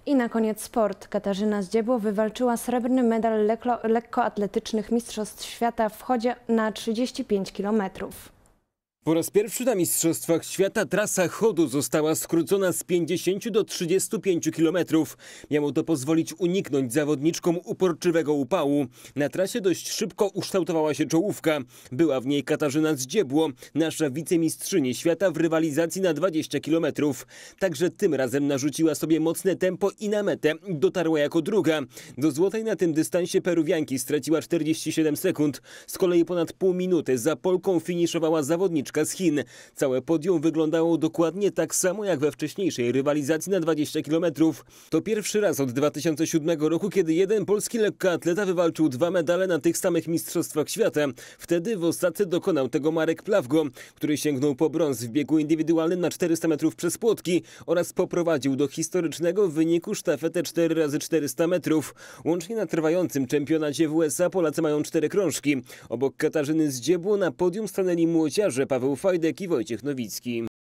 I na koniec sport. Katarzyna Zdziebło wywalczyła srebrny medal lekkoatletycznych Mistrzostw Świata w chodzie na 35 km. Po raz pierwszy na Mistrzostwach Świata trasa chodu została skrócona z 50 do 35 km. Miało to pozwolić uniknąć zawodniczkom uporczywego upału. Na trasie dość szybko ukształtowała się czołówka. Była w niej Katarzyna Zdziebło, nasza wicemistrzyni świata w rywalizacji na 20 km. Także tym razem narzuciła sobie mocne tempo i na metę dotarła jako druga. Do złotej na tym dystansie Peruwianki straciła 47 sekund. Z kolei ponad pół minuty za Polką finiszowała zawodniczka z Chin. Całe podium wyglądało dokładnie tak samo jak we wcześniejszej rywalizacji na 20 km. To pierwszy raz od 2007 roku, kiedy jeden polski lekkoatleta wywalczył dwa medale na tych samych Mistrzostwach Świata. Wtedy w Osace dokonał tego Marek Plawgo, który sięgnął po brąz w biegu indywidualnym na 400 metrów przez płotki oraz poprowadził do historycznego wyniku sztafetę 4x400 metrów. Łącznie na trwającym czempionacie w USA Polacy mają 4 krążki. Obok Katarzyny Zdziebło na podium stanęli młodziarze Paweł Fajdek i Wojciech Nowicki.